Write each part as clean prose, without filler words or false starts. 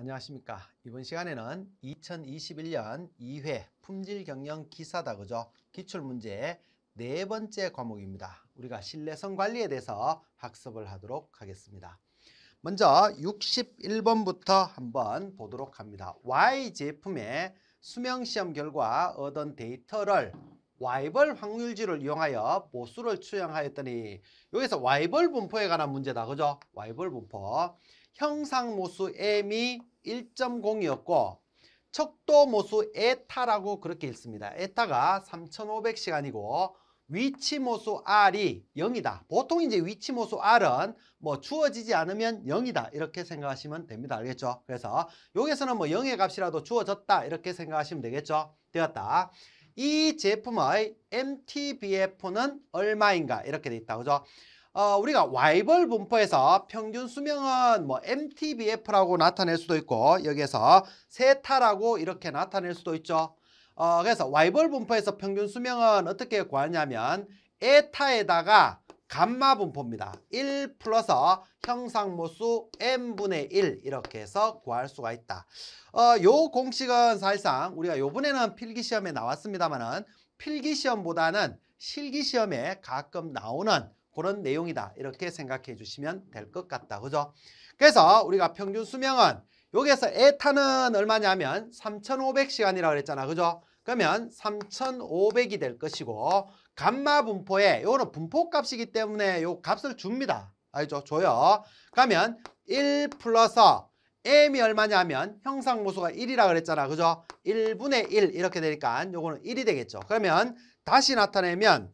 안녕하십니까. 이번 시간에는 2021년 2회 품질경영 기사다 그죠? 기출문제 네 번째 과목입니다. 우리가 신뢰성 관리에 대해서 학습을 하도록 하겠습니다. 먼저 61번부터 한번 보도록 합니다. Y 제품의 수명시험 결과 얻은 데이터를 Y벌 확률지를 이용하여 보수를 추정하였더니 여기서 Y벌 분포에 관한 문제다 그죠? Y벌 분포. 형상모수 M이 1.0이었고 척도모수 에타라고 그렇게 읽습니다. 에타가 3500시간이고 위치모수 R이 0이다. 보통 이제 위치모수 R은 뭐 주어지지 않으면 0이다. 이렇게 생각하시면 됩니다. 알겠죠? 그래서 여기서는 뭐 0의 값이라도 주어졌다. 이렇게 생각하시면 되겠죠? 되었다. 이 제품의 MTBF는 얼마인가? 이렇게 돼 있다. 그죠? 우리가 Y벌 분포에서 평균 수명은 뭐 MTBF라고 나타낼 수도 있고 여기에서 세타라고 이렇게 나타낼 수도 있죠. 그래서 Y벌 분포에서 평균 수명은 어떻게 구하냐면 에타에다가 감마 분포입니다. 1 플러스 형상모수 n분의 1 이렇게 해서 구할 수가 있다. 요 공식은 사실상 우리가 요번에는 필기시험에 나왔습니다만은 필기시험보다는 실기시험에 가끔 나오는 그런 내용이다. 이렇게 생각해 주시면 될 것 같다. 그죠? 그래서 우리가 평균 수명은 여기에서 에타는 얼마냐면 3500시간이라고 그랬잖아. 그죠? 그러면 3500이 될 것이고 감마 분포에 요거는 분포 값이기 때문에 요 값을 줍니다. 알죠? 줘요. 그러면 1 플러스 m이 얼마냐면 형상모수가 1이라 그랬잖아. 그죠? 1분의 1 이렇게 되니까 요거는 1이 되겠죠. 그러면 다시 나타내면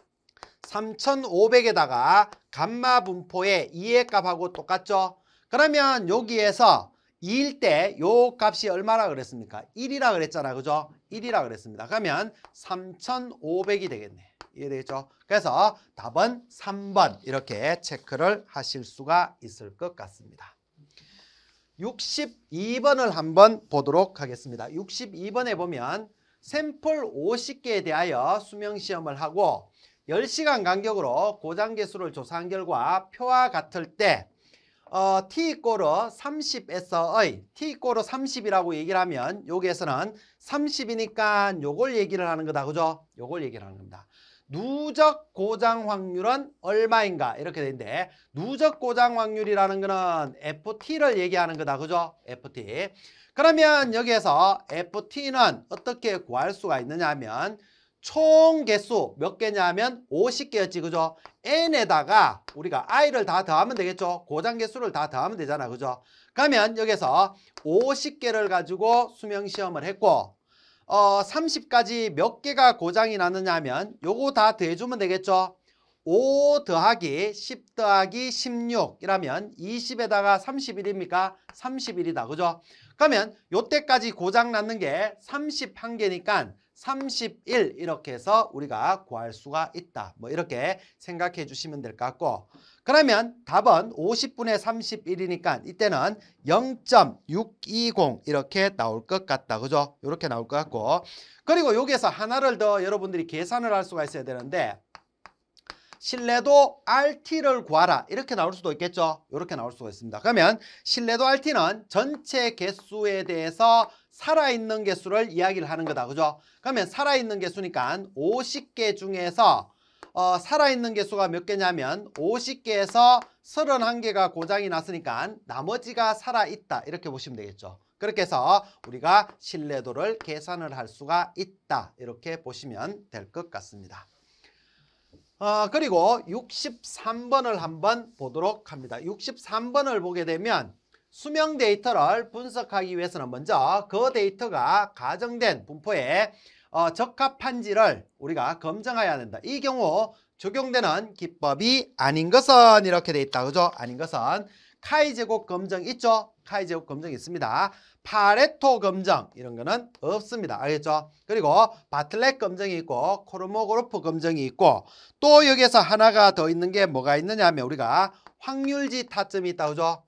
3500에다가 감마 분포의 2의 값하고 똑같죠? 그러면 여기에서 2일 때 요 값이 얼마라 그랬습니까? 1이라 그랬잖아. 그죠? 1이라 그랬습니다. 그러면 3500이 되겠네. 이해되겠죠? 그래서 답은 3번 이렇게 체크를 하실 수가 있을 것 같습니다. 62번을 한번 보도록 하겠습니다. 62번에 보면 샘플 50개에 대하여 수명시험을 하고 10시간 간격으로 고장개수를 조사한 결과 표와 같을 때 t=30에서의 t=30이라고 얘기를 하면 여기에서는 30이니까 요걸 얘기를 하는 거다. 그죠? 요걸 얘기를 하는 겁니다. 누적 고장 확률은 얼마인가? 이렇게 되는데 누적 고장 확률이라는 거는 FT를 얘기하는 거다. 그죠? FT. 그러면 여기에서 FT는 어떻게 구할 수가 있느냐 하면 총 개수 몇 개냐면 50개였지. 그죠? n에다가 우리가 i를 다 더하면 되겠죠. 고장 개수를 다 더하면 되잖아. 그죠? 그러면 여기서 50개를 가지고 수명시험을 했고 30까지 몇 개가 고장이 났느냐 하면 요거 다 더해주면 되겠죠. 5 더하기 10 더하기 16 이라면 20에다가 31입니까? 31이다. 그죠? 그러면 요때까지 고장 났는 게 31개니까 31 이렇게 해서 우리가 구할 수가 있다. 뭐 이렇게 생각해 주시면 될 것 같고 그러면 답은 50분의 31이니까 이때는 0.620 이렇게 나올 것 같다. 그죠? 이렇게 나올 것 같고 그리고 여기에서 하나를 더 여러분들이 계산을 할 수가 있어야 되는데 신뢰도 RT를 구하라. 이렇게 나올 수도 있겠죠. 이렇게 나올 수가 있습니다. 그러면 신뢰도 RT는 전체 개수에 대해서 살아있는 개수를 이야기를 하는 거다. 그죠? 그러면 살아있는 개수니까 50개 중에서 살아있는 개수가 몇 개냐면 50개에서 31개가 고장이 났으니까 나머지가 살아있다. 이렇게 보시면 되겠죠. 그렇게 해서 우리가 신뢰도를 계산을 할 수가 있다. 이렇게 보시면 될 것 같습니다. 그리고 63번을 한번 보도록 합니다. 63번을 보게 되면 수명 데이터를 분석하기 위해서는 먼저 그 데이터가 가정된 분포에 적합한지를 우리가 검증해야 된다. 이 경우 적용되는 기법이 아닌 것은 이렇게 돼 있다. 그죠? 아닌 것은 카이 제곱 검증 있죠? 카이 제곱 검증 있습니다. 파레토 검증 이런 거는 없습니다. 알겠죠? 그리고 바틀렛 검증이 있고 코르모그로프 검증이 있고 또 여기에서 하나가 더 있는 게 뭐가 있느냐 하면 우리가 확률지 타점이 있다. 그죠?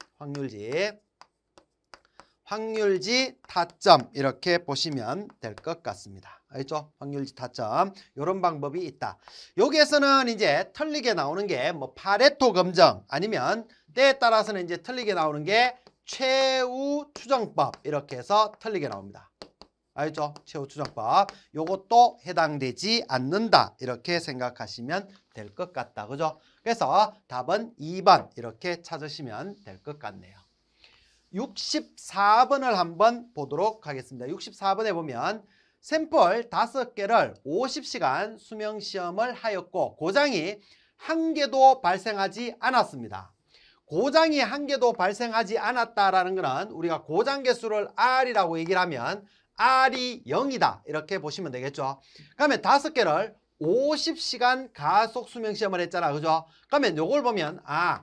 확률지 타점 이렇게 보시면 될 것 같습니다. 알겠죠? 확률지 타점 이런 방법이 있다. 여기에서는 이제 틀리게 나오는 게 뭐 파레토 검증 아니면 때에 따라서는 이제 틀리게 나오는 게 최후 추정법 이렇게 해서 틀리게 나옵니다. 알죠? 최후 추정법. 요것도 해당되지 않는다. 이렇게 생각하시면 될 것 같다. 그죠? 그래서 답은 2번 이렇게 찾으시면 될 것 같네요. 64번을 한번 보도록 하겠습니다. 64번에 보면 샘플 5개를 50시간 수명시험을 하였고 고장이 한 개도 발생하지 않았습니다. 고장이 한 개도 발생하지 않았다라는 것은 우리가 고장 개수를 R이라고 얘기를 하면 R이 0이다. 이렇게 보시면 되겠죠. 그러면 5개를 50시간 가속 수명시험을 했잖아. 그죠? 그러면 요걸 보면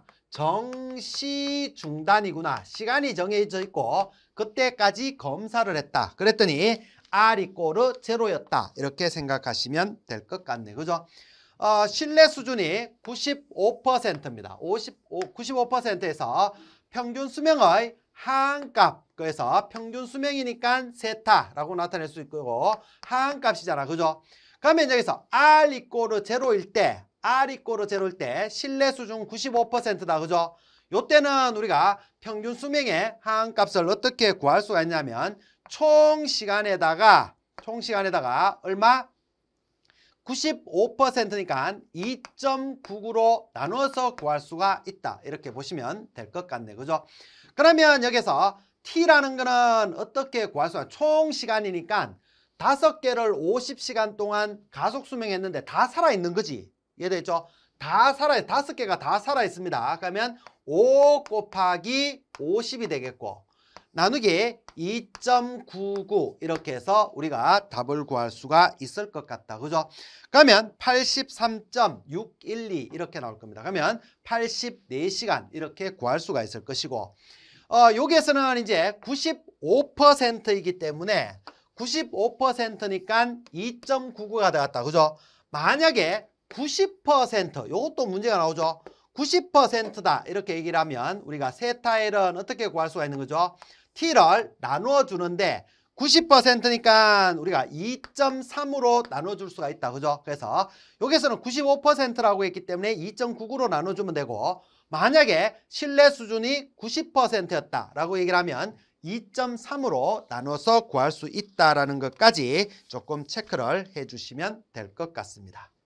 정시 중단이구나. 시간이 정해져 있고 그때까지 검사를 했다. 그랬더니 R 이꼬르 0였다. 이렇게 생각하시면 될 것 같네. 그죠? 신뢰 수준이 95%입니다. 95%에서 평균 수명의 하한값. 그래서 평균 수명이니까 세타라고 나타낼 수 있고 하한값이잖아. 그죠? 그러면 여기서 R 이꼬르 0일 때 신뢰 수준 95%다. 그죠? 요때는 우리가 평균 수명의 하한값을 어떻게 구할 수가 있냐면 총 시간에다가 얼마? 95%니까 2.99로 나눠서 구할 수가 있다. 이렇게 보시면 될 것 같네. 그죠? 그러면 여기서 T라는 거는 어떻게 구할 수가? 총 시간이니까 5개를 50시간 동안 가속 수명했는데 다 살아있는 거지. 이해되죠? 다 살아요. 5개가 다 살아있습니다. 그러면 5 곱하기 50이 되겠고 나누기 2.99 이렇게 해서 우리가 답을 구할 수가 있을 것 같다. 그죠? 그러면 83.612 이렇게 나올 겁니다. 그러면 84시간 이렇게 구할 수가 있을 것이고 여기에서는 이제 95%이기 때문에 95%니까 2.99가 되었다. 그죠? 만약에 90% 이것도 문제가 나오죠. 90%다 이렇게 얘기를 하면 우리가 세타일은 어떻게 구할 수가 있는 거죠? T를 나누어 주는데 90%니까 우리가 2.3으로 나눠줄 수가 있다. 그죠? 그래서 여기서는 95%라고 했기 때문에 2.99로 나눠주면 되고 만약에 신뢰 수준이 90%였다라고 얘기를 하면 2.3으로 나눠서 구할 수 있다라는 것까지 조금 체크를 해주시면 될 것 같습니다.